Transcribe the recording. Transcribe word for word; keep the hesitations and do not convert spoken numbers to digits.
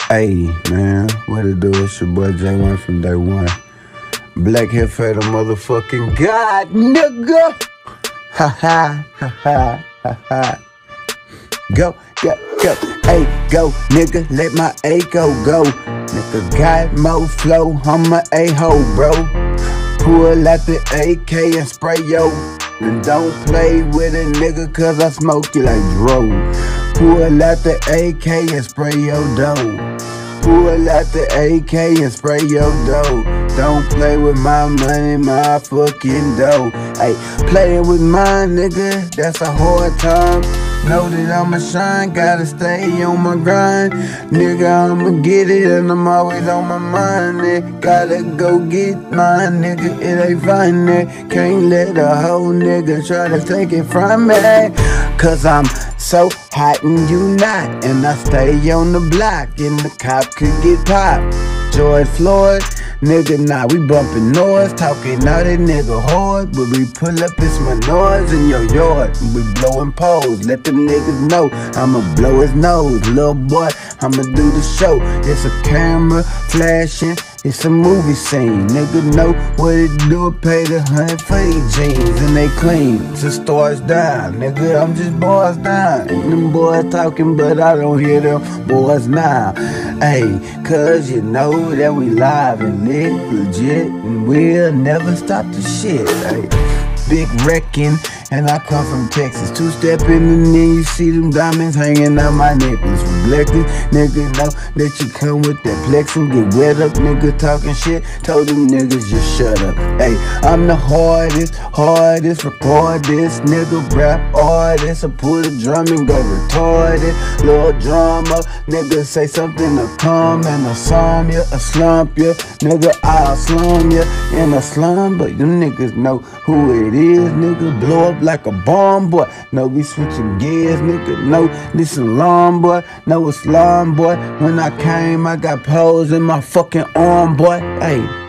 Hey, man, what it do? It's your boy J one from day one. Black hair fade, a motherfucking god, nigga! Ha ha, ha ha, ha ha. Go, go, go, hey, go, nigga, let my A go, go. Nigga got more flow, I'm a A-ho, bro. Pull out the A K and spray yo. And don't play with a nigga cause I smoke you like dro. Pull out the A K and spray your dough. Pull out the A K and spray your dough. Don't play with my money, my fucking dough. Hey, playing with my nigga, that's a hard time. Know that I'ma shine, gotta stay on my grind. Nigga, I'ma get it and I'm always on my mind. Nigga. Gotta go get mine, nigga, it ain't fine. Nigga. Can't let a whole nigga try to take it from me. Cause I'm so hot and you not. And I stay on the block and the cop could get popped. George Floyd, nigga, nah, we bumpin' noise, talking all that nigga hard, but we pull up, it's my noise in your yard, we blowin' poles, let them niggas know, I'ma blow his nose, little boy, I'ma do the show, it's a camera flashing, it's a movie scene, nigga know what it do, pay the hundred for these jeans, and they clean, to stars down, nigga, I'm just boys down, and them boys talking, but I don't hear them boys now, ayy, cause you know that we live and lit, legit, and we'll never stop the shit, ayy. Big wrecking, and I come from Texas. Two-stepping, and then you see them diamonds hanging out my necklace. Reflected, nigga know that you come with that flex and get wet up, nigga talking shit. Told them niggas just shut up. Hey, I'm the hardest, hardest, record this, nigga rap artist. I pull the drum and go retarded. Little drama, nigga say something to come and I slum ya, I slump ya, nigga I'll slum ya in a slum, but them niggas know who it is, nigga, blow up like a bomb, boy. No, we switching gears, nigga. No, this alarm, boy. No, it's alarm, boy. When I came, I got poles in my fucking arm, boy. Hey.